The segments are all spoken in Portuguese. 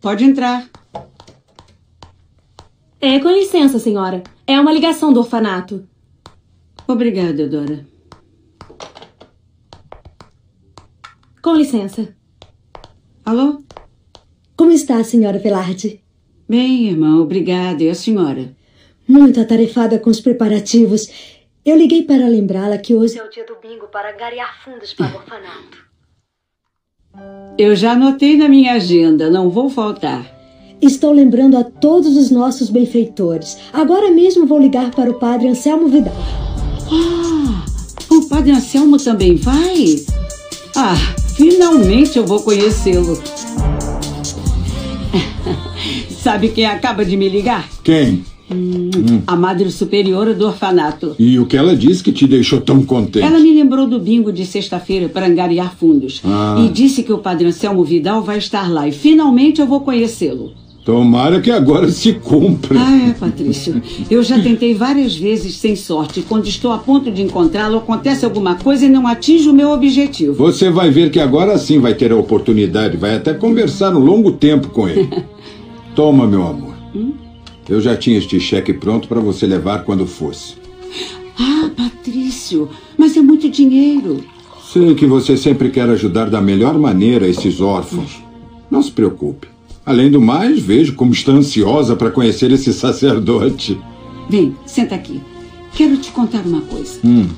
Pode entrar. Com licença, senhora. É uma ligação do orfanato. Obrigada, Dora. Com licença. Alô? Como está, senhora Velarde? Bem, irmã, obrigada. E a senhora? Muito atarefada com os preparativos. Eu liguei para lembrá-la que hoje é o dia do bingo para angariar fundos para o orfanato. Eu já anotei na minha agenda, não vou faltar. Estou lembrando a todos os nossos benfeitores. Agora mesmo vou ligar para o padre Anselmo Vidal. Ah, o padre Anselmo também vai? Ah, finalmente eu vou conhecê-lo. Sabe quem acaba de me ligar? Quem? A madre superiora do orfanato. E o que ela disse que te deixou tão contente? Ela me lembrou do bingo de sexta-feira para angariar fundos. E disse que o padre Anselmo Vidal vai estar lá. E finalmente eu vou conhecê-lo. Tomara que agora se cumpra. Patrício. Eu já tentei várias vezes sem sorte. Quando estou a ponto de encontrá-lo, acontece alguma coisa e não atinjo o meu objetivo. Você vai ver que agora sim vai ter a oportunidade. Vai até conversar um longo tempo com ele. Toma, meu amor. Eu já tinha este cheque pronto para você levar quando fosse. Patrício, mas é muito dinheiro. Sei que você sempre quer ajudar da melhor maneira esses órfãos. Não se preocupe. Além do mais, vejo como está ansiosa para conhecer esse sacerdote. Vem, senta aqui. Quero te contar uma coisa.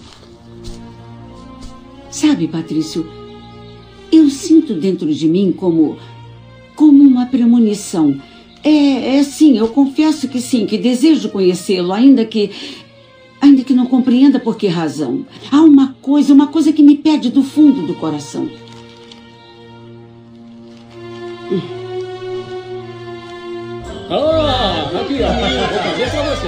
Sabe, Patrício, eu sinto dentro de mim como uma premonição. Sim, eu confesso que sim, que desejo conhecê-lo, ainda que não compreenda por que razão. Há uma coisa que me pede do fundo do coração. Aqui, ó. Vou fazer pra você.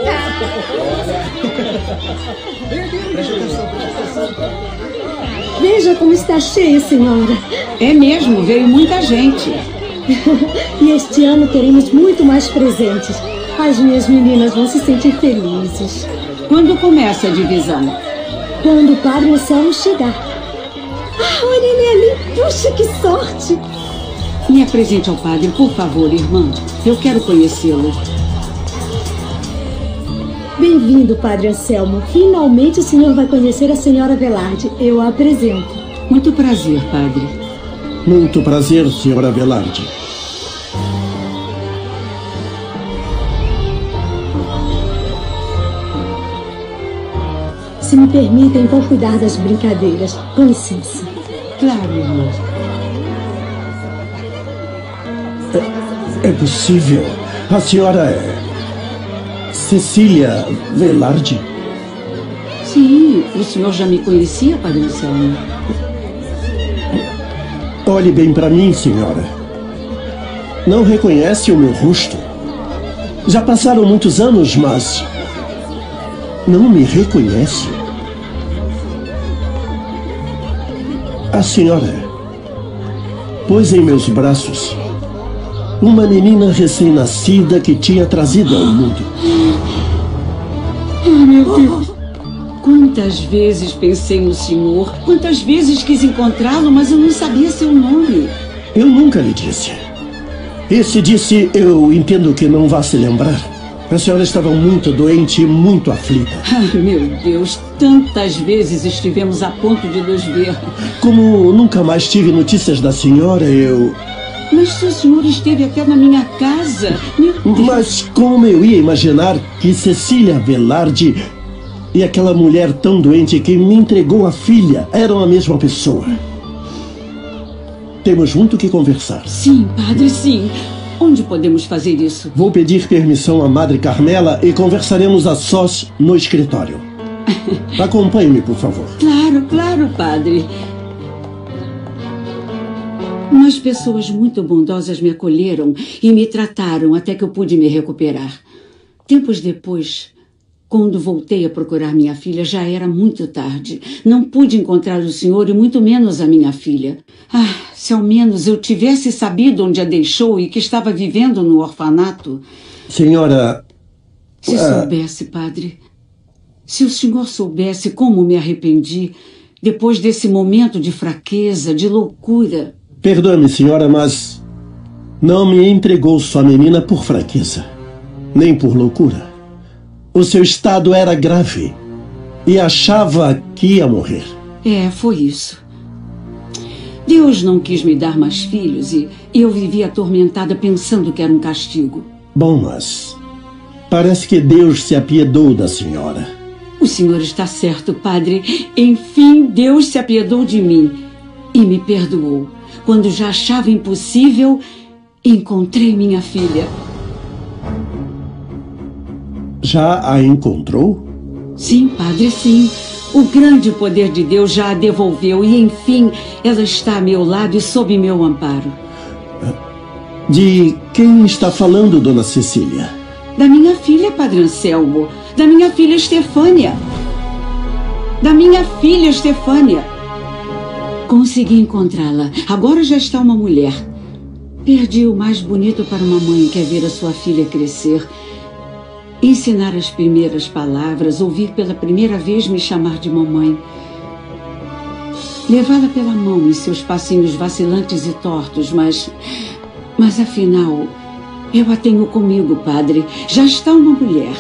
Veja como está cheia, senhora. É mesmo, veio muita gente. E este ano teremos muito mais presentes. As minhas meninas vão se sentir felizes. Quando começa a divisão? Quando o padre Anselmo chegar. Olha ele ali. Puxa, que sorte. Me apresente ao padre, por favor, irmã. Eu quero conhecê-lo. Bem-vindo, padre Anselmo. Finalmente o senhor vai conhecer a senhora Velarde. Eu a apresento. Muito prazer, padre. Muito prazer, senhora Velarde. Se me permitem, vou cuidar das brincadeiras. Com licença. Claro, irmã. É possível? A senhora é Cecília Velarde? Sim, o senhor já me conhecia, padre Anselmo? Olhe bem para mim, senhora. Não reconhece o meu rosto? Já passaram muitos anos, mas não me reconhece? A senhora pôs em meus braços uma menina recém-nascida que tinha trazido ao mundo. Meu Deus! Quantas vezes pensei no senhor, quantas vezes quis encontrá-lo, mas eu não sabia seu nome. Eu nunca lhe disse. E se disse, eu entendo que não vá se lembrar. A senhora estava muito doente e muito aflita. Meu Deus, tantas vezes estivemos a ponto de nos ver. Como nunca mais tive notícias da senhora, eu... Mas o senhor esteve até na minha casa. Meu Deus. Mas como eu ia imaginar que Cecília Velarde e aquela mulher tão doente que me entregou a filha eram a mesma pessoa? Temos muito que conversar. Sim, padre, sim. Onde podemos fazer isso? Vou pedir permissão à Madre Carmela e conversaremos a sós no escritório. Acompanhe-me, por favor. Claro, padre. Umas pessoas muito bondosas me acolheram e me trataram até que eu pude me recuperar. Tempos depois, quando voltei a procurar minha filha, já era muito tarde. Não pude encontrar o senhor e muito menos a minha filha. Se ao menos eu tivesse sabido onde a deixou e que estava vivendo no orfanato. Senhora... Se soubesse, padre. Se o senhor soubesse como me arrependi depois desse momento de fraqueza, de loucura. Perdoe-me, senhora, mas Não me entregou sua menina por fraqueza, nem por loucura. O seu estado era grave e achava que ia morrer. Foi isso. Deus não quis me dar mais filhos e eu vivia atormentada pensando que era um castigo. Bom, mas parece que Deus se apiedou da senhora. O senhor está certo, padre. Enfim, Deus se apiedou de mim e me perdoou. Quando já achava impossível, encontrei minha filha. Já a encontrou? Sim, padre, sim. O grande poder de Deus já a devolveu e, enfim, ela está a meu lado e sob meu amparo. De quem está falando, dona Cecília? Da minha filha, padre Anselmo. Da minha filha Estefânia. Da minha filha Estefânia. Consegui encontrá-la. Agora já está uma mulher. Perdi o mais bonito para uma mãe que é ver a sua filha crescer. Ensinar as primeiras palavras, ouvir pela primeira vez me chamar de mamãe. Levá-la pela mão em seus passinhos vacilantes e tortos, mas afinal, eu a tenho comigo, padre. Já está uma mulher.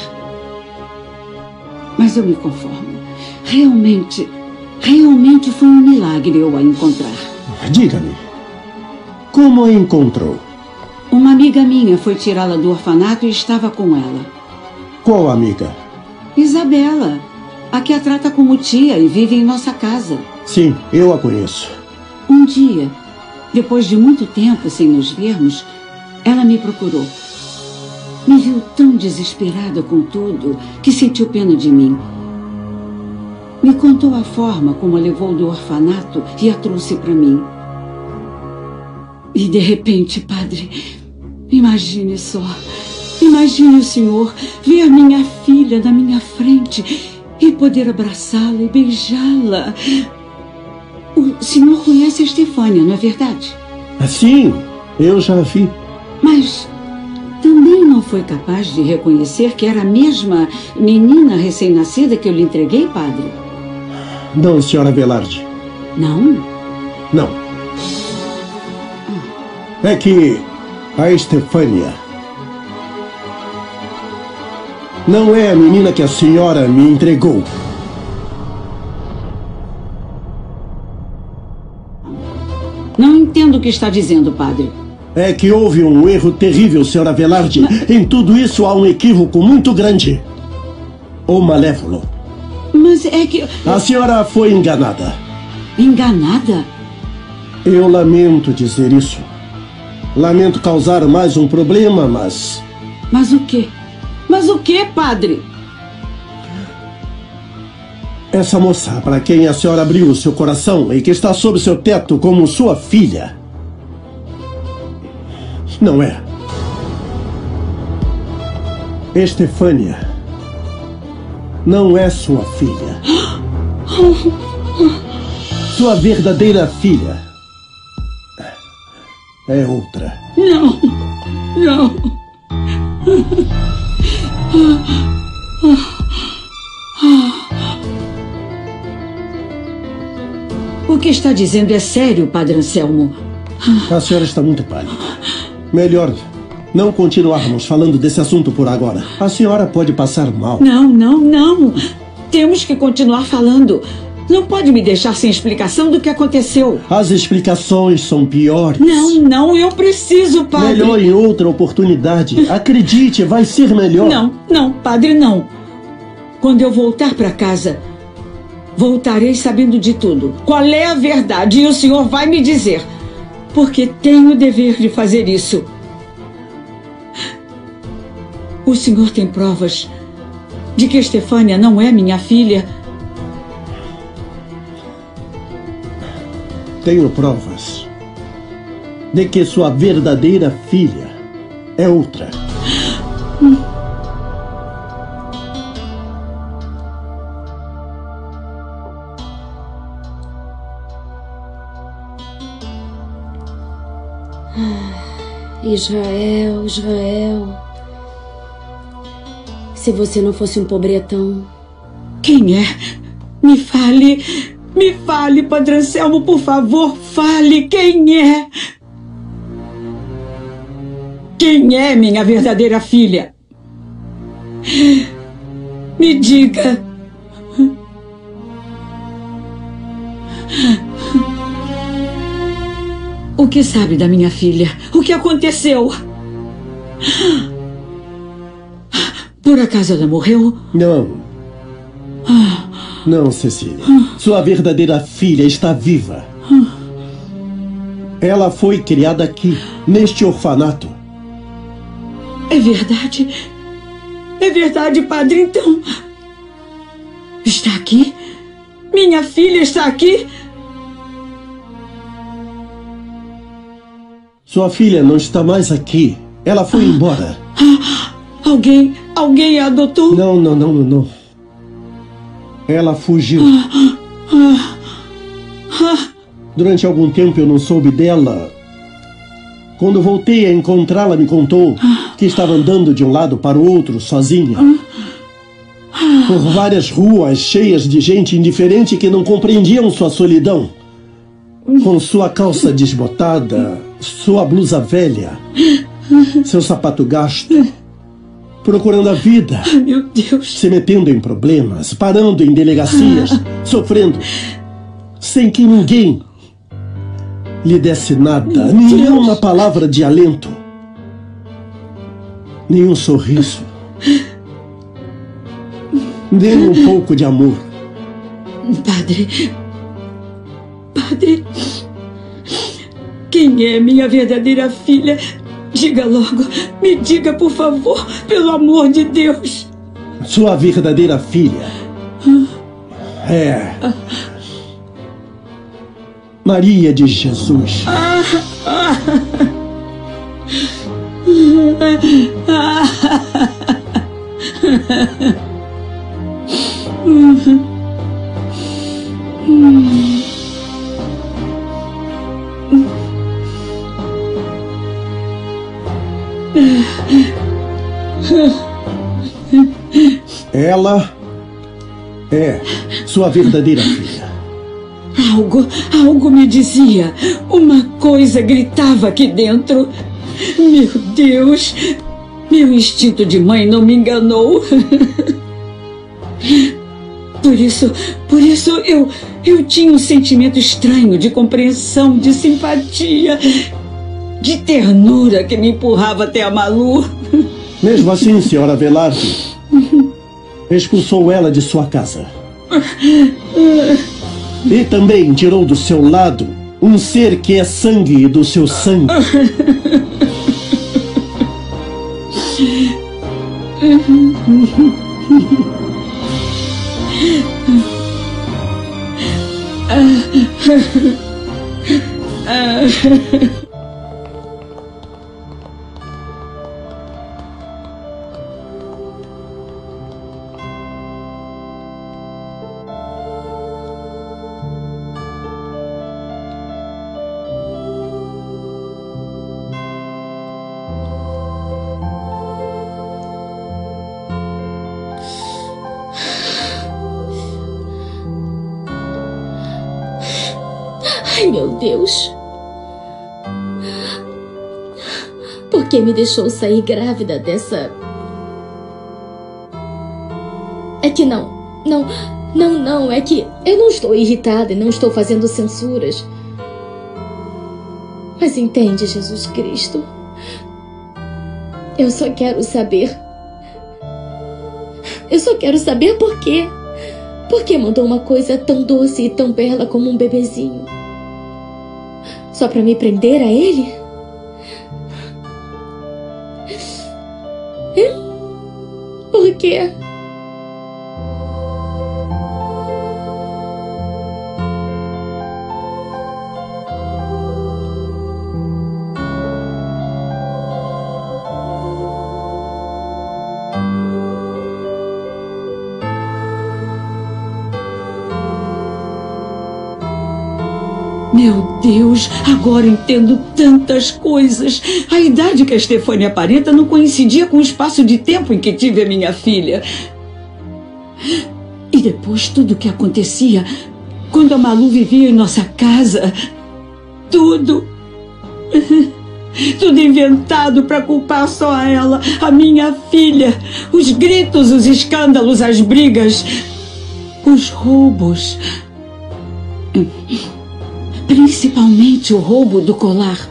Mas eu me conformo. Realmente foi um milagre eu a encontrar. Diga-me, como a encontrou? Uma amiga minha foi tirá-la do orfanato e estava com ela. Qual amiga? Isabela, a que a trata como tia e vive em nossa casa. Sim, eu a conheço. Um dia, depois de muito tempo sem nos vermos, ela me procurou. Me viu tão desesperada com tudo que sentiu pena de mim. Me contou a forma como a levou do orfanato e a trouxe para mim. E de repente, padre, imagine só. Imagine o senhor ver minha filha na minha frente e poder abraçá-la e beijá-la. O senhor conhece a Estefânia, não é verdade? Sim, eu já a vi. Mas também não foi capaz de reconhecer que era a mesma menina recém-nascida que eu lhe entreguei, padre? Não, senhora Velarde. Não? Não. É que a Estefânia não é a menina que a senhora me entregou. Não entendo o que está dizendo, padre. É que houve um erro terrível, senhora Velarde. Em tudo isso há um equívoco muito grande. Ou malévolo. Mas é que... A senhora foi enganada. Enganada? Eu lamento dizer isso. Lamento causar mais um problema, mas... Mas o quê? Mas o quê, padre? Essa moça, para quem a senhora abriu o seu coração e que está sob seu teto como sua filha, não é. Estefânia não é sua filha. Sua verdadeira filha é outra. Não, não. O que está dizendo é sério, padre Anselmo? A senhora está muito pálida. Melhor não continuarmos falando desse assunto por agora. A senhora pode passar mal. Não. Temos que continuar falando. Não pode me deixar sem explicação do que aconteceu. As explicações são piores. Não, eu preciso, padre. Melhor em outra oportunidade. Acredite, vai ser melhor. Não, padre, não. Quando eu voltar para casa, voltarei sabendo de tudo. Qual é a verdade? E o senhor vai me dizer. Porque tenho o dever de fazer isso. O senhor tem provas de que Estefânia não é minha filha? Tenho provas de que sua verdadeira filha é outra. Israel. Se você não fosse um pobretão. Quem é? Me fale, padre Anselmo, por favor, fale quem é. Quem é minha verdadeira filha? Me diga. O que sabe da minha filha? O que aconteceu? Por acaso ela morreu? Não. Não, Cecília. Sua verdadeira filha está viva. Ela foi criada aqui, neste orfanato. É verdade? É verdade, padre, então? Está aqui? Minha filha está aqui? Sua filha não está mais aqui. Ela foi embora. Alguém a adotou? Não. Ela fugiu. Durante algum tempo eu não soube dela. Quando voltei a encontrá-la, me contou que estava andando de um lado para o outro, sozinha. Por várias ruas cheias de gente indiferente que não compreendiam sua solidão. Com sua calça desbotada, sua blusa velha, seu sapato gasto. Procurando a vida. Meu Deus. Se metendo em problemas, parando em delegacias, sofrendo. Sem que ninguém lhe desse nada, nenhuma palavra de alento, nenhum sorriso, nem um pouco de amor. Padre, quem é minha verdadeira filha? Diga logo, me diga, por favor, pelo amor de Deus. Sua verdadeira filha é Maria de Jesus. Ela é sua verdadeira filha. Algo me dizia. Uma coisa gritava aqui dentro. Meu Deus, meu instinto de mãe não me enganou. Por isso eu tinha um sentimento estranho de compreensão, de simpatia, de ternura que me empurrava até a Malu. Mesmo assim, senhora Velarde expulsou ela de sua casa. E também tirou do seu lado um ser que é sangue do seu sangue. Ai, meu Deus. Por que me deixou sair grávida dessa... É que não, é que eu não estou irritada e não estou fazendo censuras. Mas entende, Jesus Cristo? Eu só quero saber por quê. Por que mandou uma coisa tão doce e tão bela como um bebezinho? Só para me prender a ele? Por quê? Meu Deus, agora entendo tantas coisas. A idade que a Stefânia aparenta não coincidia com o espaço de tempo em que tive a minha filha. E depois tudo o que acontecia quando a Malu vivia em nossa casa. Tudo. Tudo inventado para culpar só a ela, a minha filha. Os gritos, os escândalos, as brigas, os roubos. Principalmente o roubo do colar.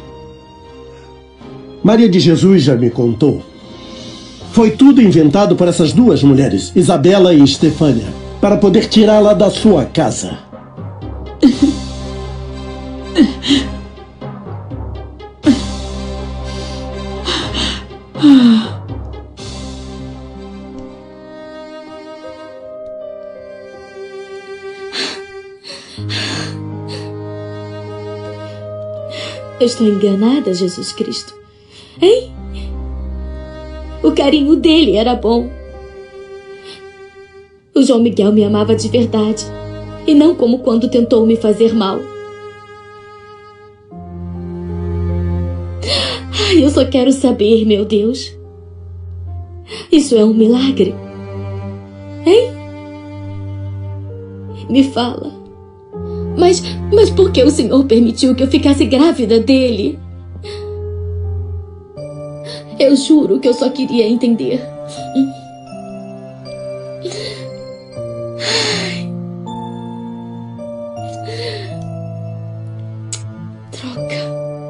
Maria de Jesus já me contou. Foi tudo inventado por essas duas mulheres, Isabela e Estefânia, para poder tirá-la da sua casa. Eu estou enganada, Jesus Cristo. Hein? O carinho dele era bom. O João Miguel me amava de verdade. E não como quando tentou me fazer mal. Ai, eu só quero saber, meu Deus. Isso é um milagre? Hein? Me fala. Mas por que o Senhor permitiu que eu ficasse grávida dele? Eu juro que eu só queria entender. Droga.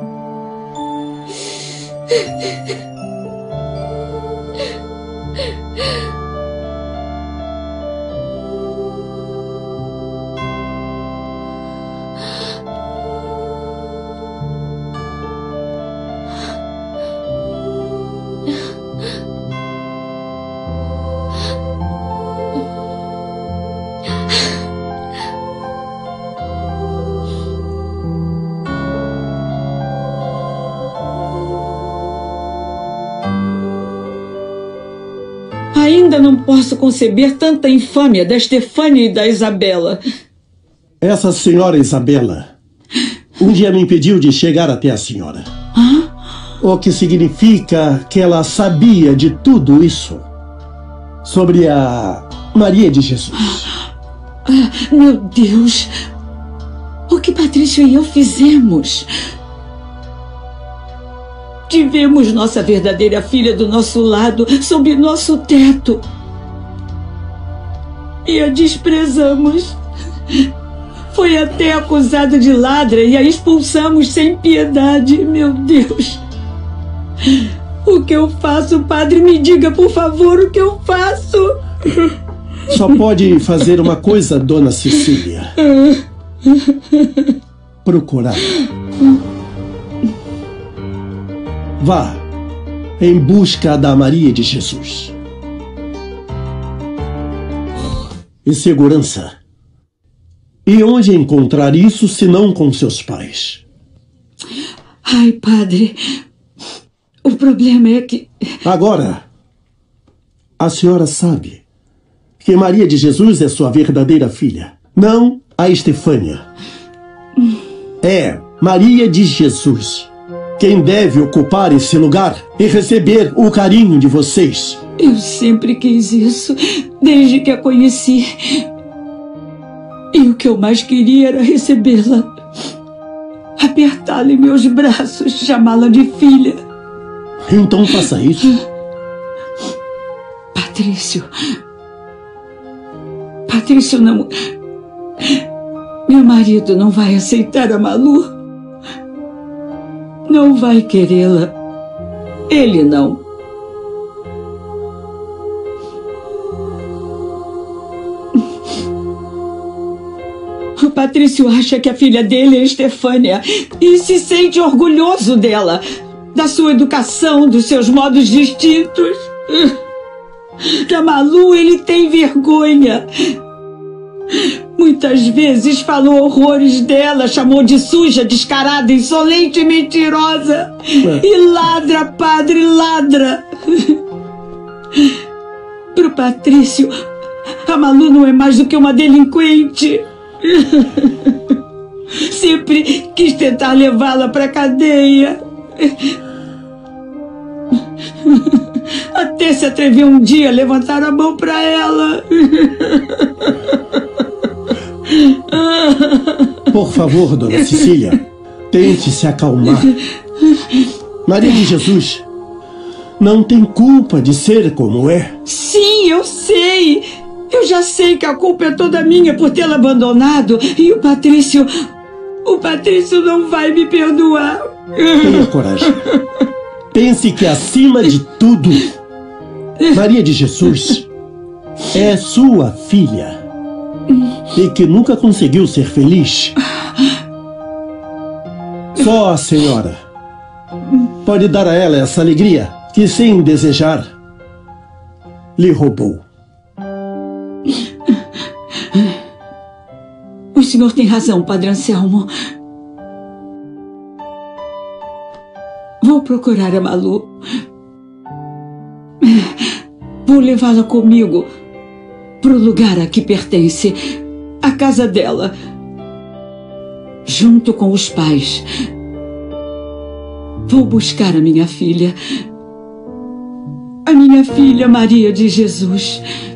Ainda não posso conceber tanta infâmia da Estefânia e da Isabela. Essa senhora Isabela um dia me impediu de chegar até a senhora. O que significa que ela sabia de tudo isso sobre a Maria de Jesus. Meu Deus! O que Patrício e eu fizemos? Tivemos nossa verdadeira filha do nosso lado, sob nosso teto. E a desprezamos. Foi até acusada de ladra e a expulsamos sem piedade. Meu Deus! O que eu faço, padre? Me diga, por favor, o que eu faço? Só pode fazer uma coisa, dona Cecília. Procurar. Vá em busca da Maria de Jesus. E segurança. E onde encontrar isso, se não com seus pais? Ai, padre, o problema é que... Agora, a senhora sabe que Maria de Jesus é sua verdadeira filha, não a Estefânia. É Maria de Jesus quem deve ocupar esse lugar e receber o carinho de vocês. Eu sempre quis isso, desde que a conheci. E o que eu mais queria era recebê-la, apertá-la em meus braços, chamá-la de filha. Então faça isso. Patrício não... Meu marido não vai aceitar a Malu. Não vai querê-la. Ele não. O Patrício acha que a filha dele é Estefânia e se sente orgulhoso dela, da sua educação, dos seus modos distintos. Da Malu ele tem vergonha. Muitas vezes falou horrores dela, chamou de suja, descarada, insolente e mentirosa. E ladra, padre, ladra. Pro Patrício, a Malu não é mais do que uma delinquente. Sempre quis tentar levá-la pra cadeia. Até se atreveu um dia a levantar a mão pra ela. Por favor, dona Cecília, tente se acalmar. Maria de Jesus não tem culpa de ser como é. Sim, eu sei. Eu já sei que a culpa é toda minha por tê-la abandonado. E o Patrício não vai me perdoar. Tenha coragem. Pense que, acima de tudo, Maria de Jesus é sua filha e que nunca conseguiu ser feliz. Só a senhora pode dar a ela essa alegria que, sem desejar, lhe roubou. O senhor tem razão, Padre Anselmo. Vou procurar a Malu. Vou levá-la comigo para o lugar a que pertence, a casa dela, junto com os pais. Vou buscar a minha filha Maria de Jesus.